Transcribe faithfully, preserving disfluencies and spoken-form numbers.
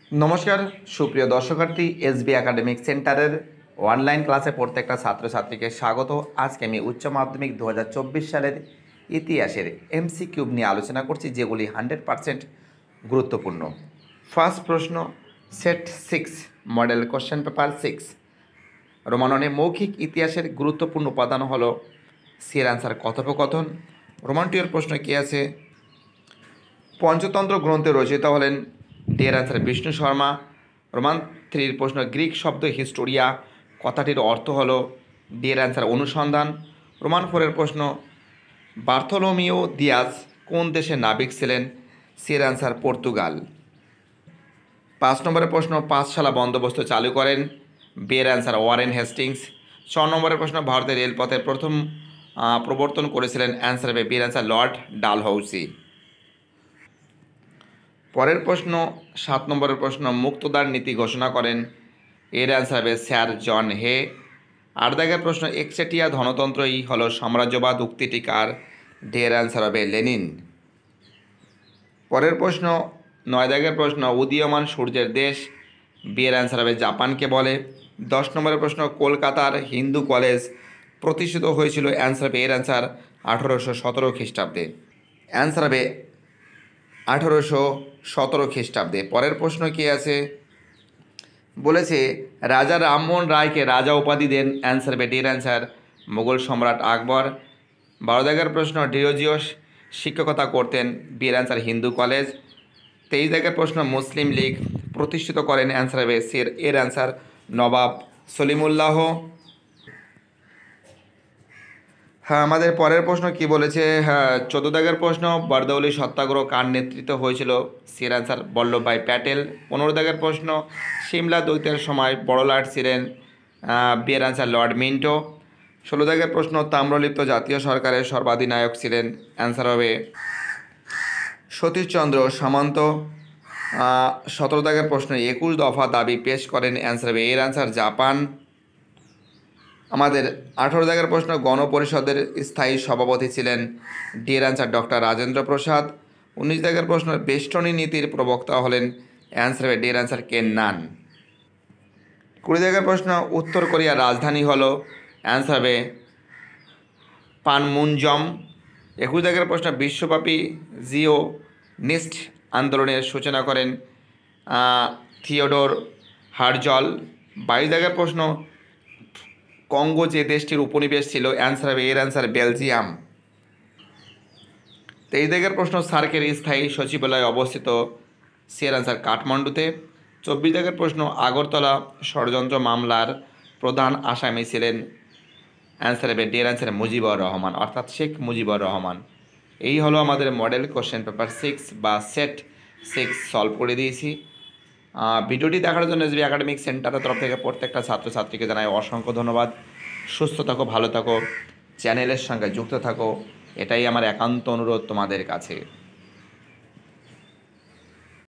নমস্কার সুপ্রিয় দর্শকার্থী এসবি একাডেমিক সেন্টারের অনলাইন ক্লাসে প্রত্যেকটা ছাত্রছাত্রীকে স্বাগত। আজকে আমি উচ্চ মাধ্যমিক দু হাজার চব্বিশ সালের ইতিহাসের এমসিকিউ নিয়ে আলোচনা করছি, যেগুলি হান্ড্রেড পারসেন্ট গুরুত্বপূর্ণ। ফার্স্ট প্রশ্ন, set six model question paper six. রোমাননে মৌখিক ইতিহাসের গুরুত্বপূর্ণ উপাদান হলো সির অ্যান্সার কথোপকথন। রোমান টু এর প্রশ্ন কী আছে? পঞ্চতন্ত্র গ্রন্থে রচয়িতা হলেন dear answer Vishnu Sharma. Roman থ্রির প্রশ্ন, গ্রিক শব্দ হিস্টোরিয়া কথাটির অর্থ হলো ডিয়ার অ্যান্সার অনুসন্ধান। রোমান ফোরের প্রশ্ন, বার্থোলোমিও দিয়াজ কোন দেশের নাবিক ছিলেন? Sir answer Portugal. পাঁচ নম্বরের প্রশ্ন, পাঁচশালা বন্দোবস্ত চালু করেন? বিয়ের অ্যান্সার ওয়ারেন হেস্টিংস। ছ নম্বরের প্রশ্ন, ভারতের রেলপথের প্রথম প্রবর্তন করেছিলেন? অ্যান্সার হবে বিয়ের অ্যান্সার লর্ড ডালহৌসি। পরের প্রশ্ন, সাত নম্বরের প্রশ্ন, মুক্তদার নীতি ঘোষণা করেন? এর অ্যান্সার হবে স্যার জন হে। আট দাগের প্রশ্ন, একচেটিয়া ধনতন্ত্রই হলো সাম্রাজ্যবাদ উক্তিটি কার? এর অ্যান্সার হবে লেনিন। পরের প্রশ্ন, নয় দাগের প্রশ্ন, উদীয়মান সূর্যের দেশ? বিয়ের অ্যান্সার হবে জাপানকে বলে। দশ নম্বরের প্রশ্ন, কলকাতার হিন্দু কলেজ প্রতিষ্ঠিত হয়েছিল? অ্যান্সার হবে এর অ্যান্সার আঠেরোশো সতেরো খ্রিস্টাব্দে। অ্যান্সার হবে আঠেরোশো সতেরো খ্রিস্টাব্দে। পরের প্রশ্ন কি আছে? বলেছে রাজা রামমোহন রায়কে রাজা উপাধি দেন? অ্যান্সার হবে ডির অ্যান্সার মুঘল সম্রাট আকবর। বারো দাগের প্রশ্ন, ডিরোজিও শিক্ষকতা করতেন? বিয়ের অ্যান্সার হিন্দু কলেজ। তেইশ দাগের প্রশ্ন, মুসলিম লীগ প্রতিষ্ঠিত করেন? অ্যান্সার হবে সের এর অ্যান্সার নবাব সলিমুল্লাহ। হ্যাঁ, আমাদের পরের প্রশ্ন কি বলেছে? হ্যাঁ, চোদ্দ দাগের প্রশ্ন, বারদৌলি সত্যাগ্রহ কার নেতৃত্ব হয়েছিল? Sir answer Vallabhbhai Patel. পনেরো দাগের প্রশ্ন, সিমলা দ্বৈতের সময় বড় লাট ছিলেন? বিয়ের অ্যান্সার লর্ড মিন্টো। ষোলো দাগের প্রশ্ন, তাম্রলিপ্ত জাতীয় সরকারের সর্বাধিনায়ক ছিলেন? অ্যান্সার হবে সতীশচন্দ্র সামন্ত। সতেরো দাগের প্রশ্ন, একুশ দফা দাবি পেশ করেন? অ্যান্সার হবে এর অ্যান্সার জাপান। আমাদের আঠেরো দাগের প্রশ্ন, গণপরিষদের স্থায়ী সভাপতি ছিলেন? ডির অ্যান্সার ডক্টর রাজেন্দ্র প্রসাদ। উনিশ দাগের প্রশ্ন, বেষ্টনী নীতির প্রবক্তা হলেন? অ্যান্সার হবে ডির অ্যান্সার কেন নান। কুড়ি দাগের প্রশ্ন, উত্তর কোরিয়ার রাজধানী হলো? অ্যান্সার হবে পানমুনজম। একুশ দাগের প্রশ্ন, বিশ্বব্যাপী জিওনিস্ট আন্দোলনের সূচনা করেন? Theodor Herzl. বাইশ দাগের প্রশ্ন, কঙ্গো যে দেশটির উপনিবেশ ছিল? অ্যান্সার হবে এর অ্যান্সার বেলজিয়াম। তেইশ দাগের প্রশ্ন, সার্কের স্থায়ী সচিবালয় অবস্থিত? সির অ্যান্সার কাঠমান্ডুতে। চব্বিশ দাগের প্রশ্ন, আগরতলা ষড়যন্ত্র মামলার প্রধান আসামি ছিলেন? অ্যান্সার হবে ডির অ্যান্সার মুজিবুর রহমান, অর্থাৎ শেখ মুজিবুর রহমান। এই হলো আমাদের মডেল কোশ্চেন পেপার সিক্স বা সেট সিক্স সলভ করে দিয়েছি। ভিডিওটি দেখার জন্য এসবি একাডেমিক সেন্টারের তরফ থেকে প্রত্যেকটা ছাত্রছাত্রীকে জানাই অসংখ্য ধন্যবাদ। সুস্থ থাকো, ভালো থাকো, চ্যানেলের সঙ্গে যুক্ত থাকো, এটাই আমার একান্ত অনুরোধ তোমাদের কাছে।